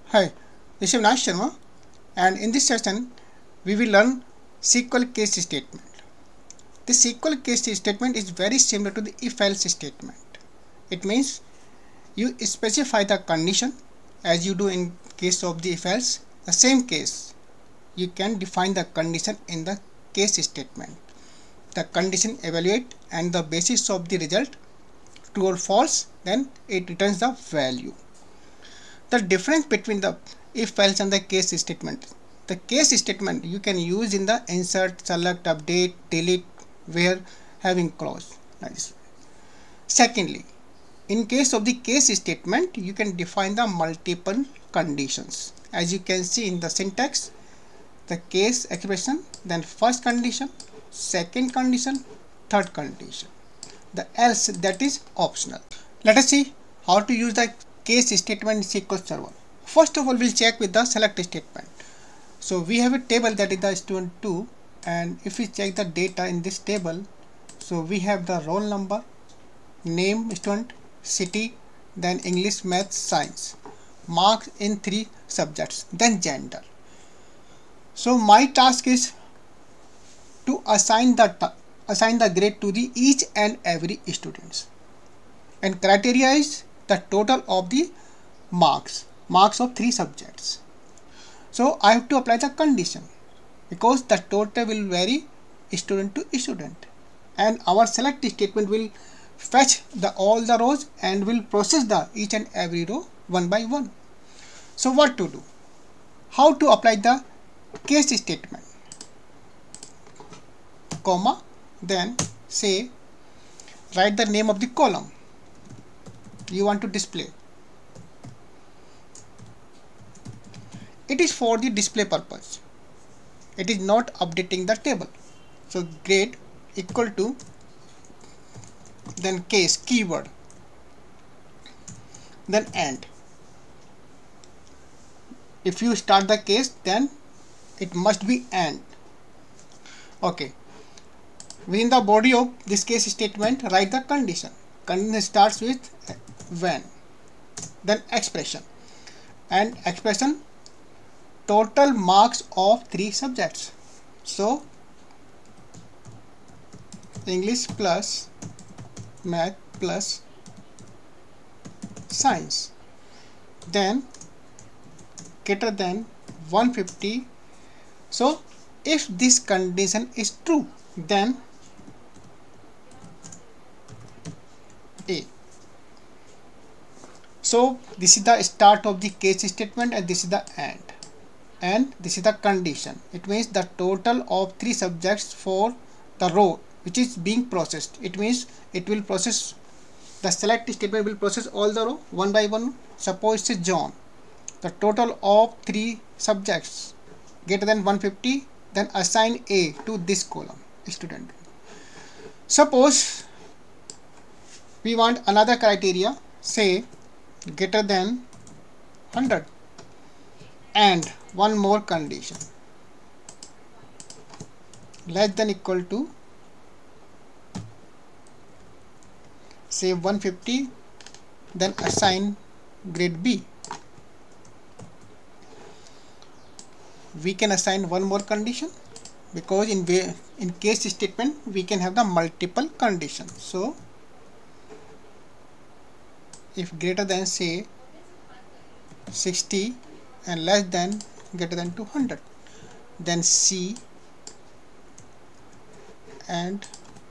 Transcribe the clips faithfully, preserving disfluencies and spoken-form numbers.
Hi, this is Avinash Sharma, and in this session we will learn S Q L case statement. The S Q L case statement is very similar to the if-else statement. It means you specify the condition as you do in case of the if-else. The same case, you can define the condition in the case statement. The condition evaluate and the basis of the result, true or false, then it returns the value. The difference between the if-else and the case statement. The case statement you can use in the insert, select, update, delete, where having clause. Nice. Secondly, in case of the case statement, you can define the multiple conditions. As you can see in the syntax, the case expression, then first condition, second condition, third condition. The else, that is optional. Let us see how to use the case statement in S Q L Server. First of all, we'll check with the select statement. So we have a table that is the student two, and if we check the data in this table, so we have the roll number, name student, city, then English, math, science, marks in three subjects, then gender. So my task is to assign the assign the grade to the each and every students, and criteria is the total of the marks marks of three subjects. So I have to apply the condition because the total will vary student to student, and our select statement will fetch the all the rows and will process the each and every row one by one. So what to do? How to apply the case statement? Comma, then say write the name of the column you want to display. It is for the display purpose. It is not updating the table. So grade equal to, then case keyword, then end. If you start the case, then it must be end. Okay. Within the body of this case statement, write the condition. Condition starts with when, then expression, and expression total marks of three subjects. So English plus math plus science, then greater than one hundred fifty. So if this condition is true, then A. So this is the start of the case statement, and this is the end, and this is the condition. It means the total of three subjects for the row which is being processed. It means it will process, the select statement will process all the row one by one. Suppose it's John. The total of three subjects greater than one hundred fifty, then assign A to this column, student. Suppose we want another criteria, say greater than one hundred, and one more condition, less than equal to, say one hundred fifty, then assign grade B. We can assign one more condition because in way, in case statement we can have the multiple conditions. So if greater than, say sixty, and less than greater than two hundred, then C and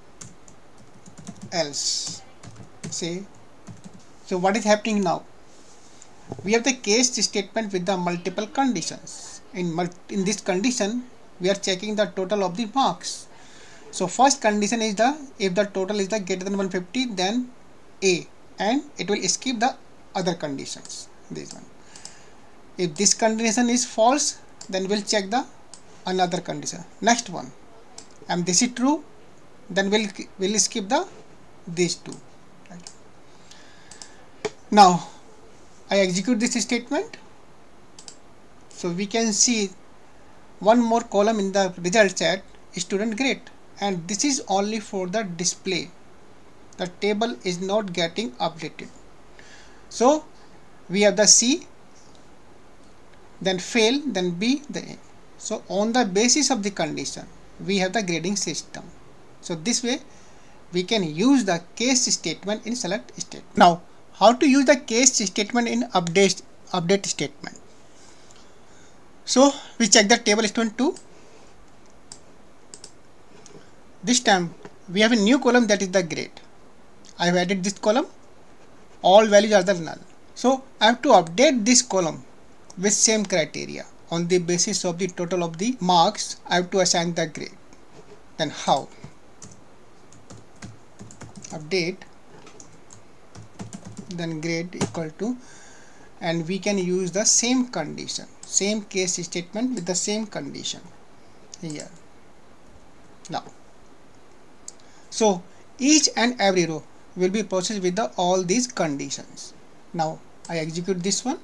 else, say. So what is happening now? We have the case statement with the multiple conditions. In, mul in this condition, we are checking the total of the marks. So first condition is the, if the total is the greater than one hundred fifty, then A, and it will skip the other conditions. This one. If this condition is false, then we'll check the another condition. Next one, and this is true, then we'll we'll skip the these two. Right. Now I execute this statement. So we can see one more column in the result set, student grade, and this is only for the display. The table is not getting updated. So we have the C then fail, then B, then A. So on the basis of the condition, we have the grading system. So this way we can use the case statement in select statement. Now, how to use the case statement in update update statement? So we check the table student two. This time we have a new column, that is the grade. I have added this column. All values are the null. So I have to update this column with same criteria. On the basis of the total of the marks, I have to assign the grade. Then how? Update, then grade equal to, and we can use the same condition, same case statement with the same condition here. Now, so each and every row will be processed with the all these conditions. Now I execute this one.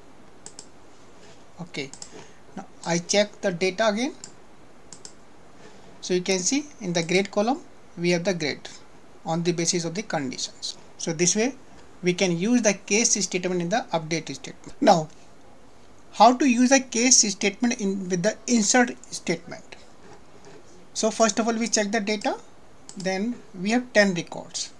Okay, now I check the data again. So you can see in the grade column we have the grade on the basis of the conditions. So this way we can use the case statement in the update statement. Now, how to use a case statement in with the insert statement? So first of all we check the data, then we have ten records.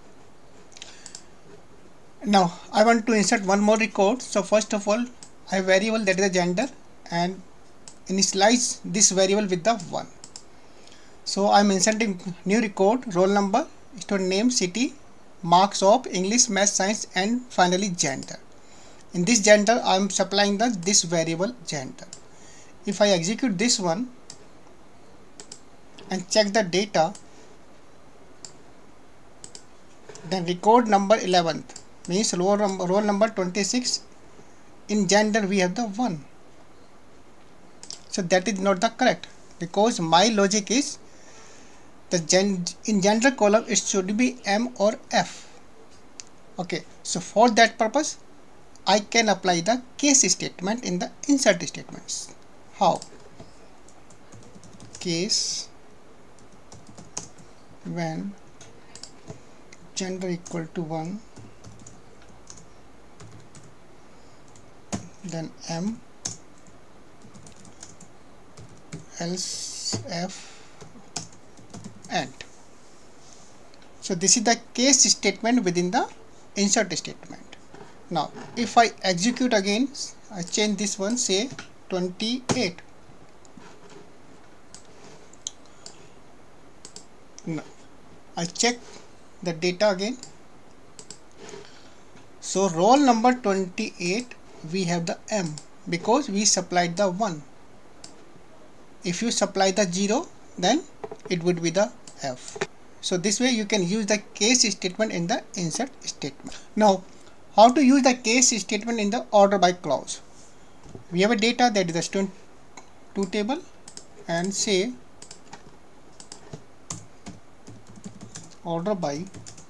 Now I want to insert one more record. So first of all I have variable, that is the gender, and initialize this variable with the one. So I am inserting new record, roll number, student name, city, marks of English, Math, Science, and finally gender. In this gender I am supplying the this variable gender. If I execute this one and check the data, then record number eleventh means roll number, roll number twenty-six. In gender we have the one. So that is not the correct, because my logic is the gen in gender column it should be M or F. Okay, so for that purpose I can apply the case statement in the insert statements. How? Case when gender equal to one, then M, else F, and. So this is the case statement within the insert statement. Now if I execute again, I change this one, say twenty-eight. Now I check the data again. So roll number twenty-eight we have the M, because we supplied the one. If you supply the zero, then it would be the F. So this way you can use the case statement in the insert statement. Now how to use the case statement in the order by clause? We have a data, that is the student two table, and say order by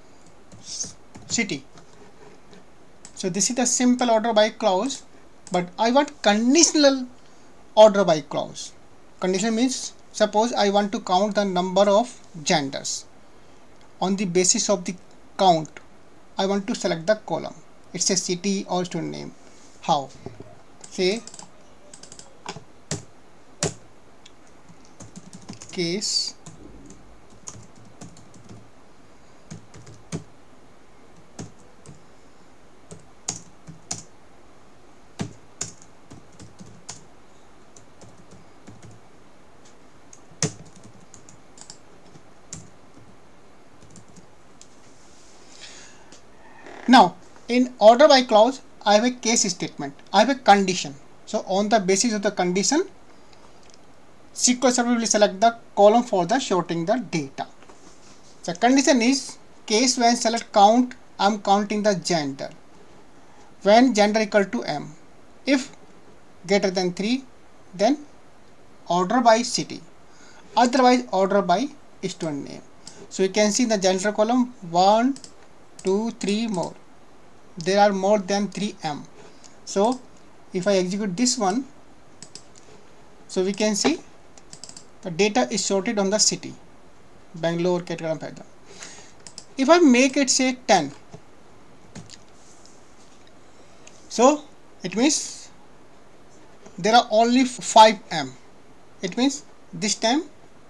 city. So this is the simple order by clause, but I want conditional order by clause. Conditional means, suppose I want to count the number of genders. On the basis of the count, I want to select the column. It's a city or student name. How? Say case Now in order by clause I have a case statement, I have a condition. So on the basis of the condition, S Q L Server will select the column for the sorting the data. The condition is case when select count, I am counting the gender. When gender equal to M. If greater than three, then order by city. Otherwise order by student name. So you can see in the gender column one, two, three more. There are more than three M. So if I execute this one, so we can see the data is sorted on the city, Bangalore, Ketgaram, Hyderabad. If I make it say ten, so it means there are only five M. It means this time,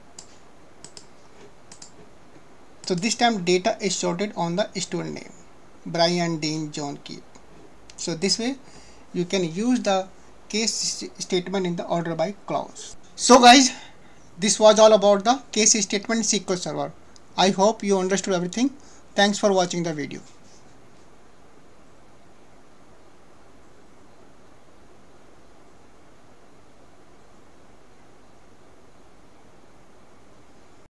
so this time data is sorted on the student name, Brian, Dean, John, Keith. So this way you can use the case statement in the order by clause. So guys, this was all about the case statement S Q L Server. I hope you understood everything. Thanks for watching the video.